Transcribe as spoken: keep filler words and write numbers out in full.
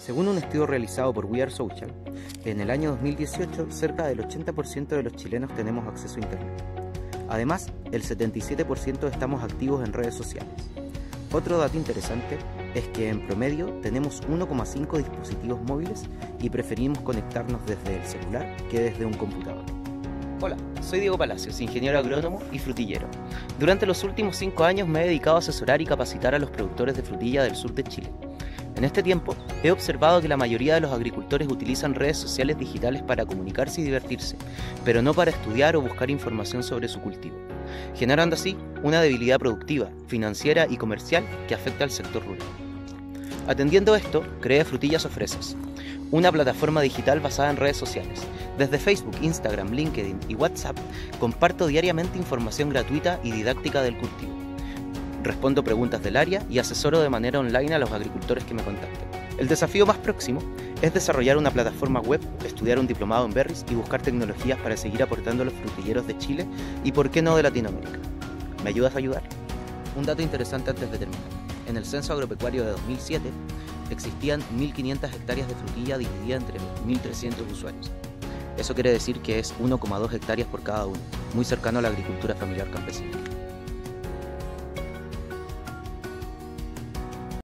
Según un estudio realizado por We Are Social, en el año dos mil dieciocho cerca del ochenta por ciento de los chilenos tenemos acceso a Internet. Además, el setenta y siete por ciento estamos activos en redes sociales. Otro dato interesante es que en promedio tenemos uno coma cinco dispositivos móviles y preferimos conectarnos desde el celular que desde un computador. Hola, soy Diego Palacios, ingeniero agrónomo y frutillero. Durante los últimos cinco años me he dedicado a asesorar y capacitar a los productores de frutilla del sur de Chile. En este tiempo, he observado que la mayoría de los agricultores utilizan redes sociales digitales para comunicarse y divertirse, pero no para estudiar o buscar información sobre su cultivo, generando así una debilidad productiva, financiera y comercial que afecta al sector rural. Atendiendo esto, creé Frutillas o Fresas, una plataforma digital basada en redes sociales. Desde Facebook, Instagram, LinkedIn y WhatsApp comparto diariamente información gratuita y didáctica del cultivo. Respondo preguntas del área y asesoro de manera online a los agricultores que me contacten. El desafío más próximo es desarrollar una plataforma web, estudiar un diplomado en Berries y buscar tecnologías para seguir aportando a los frutilleros de Chile y por qué no de Latinoamérica. ¿Me ayudas a ayudar? Un dato interesante antes de terminar. En el censo agropecuario de dos mil siete existían mil quinientas hectáreas de frutilla divididas entre mil trescientos usuarios. Eso quiere decir que es uno coma dos hectáreas por cada uno, muy cercano a la agricultura familiar campesina.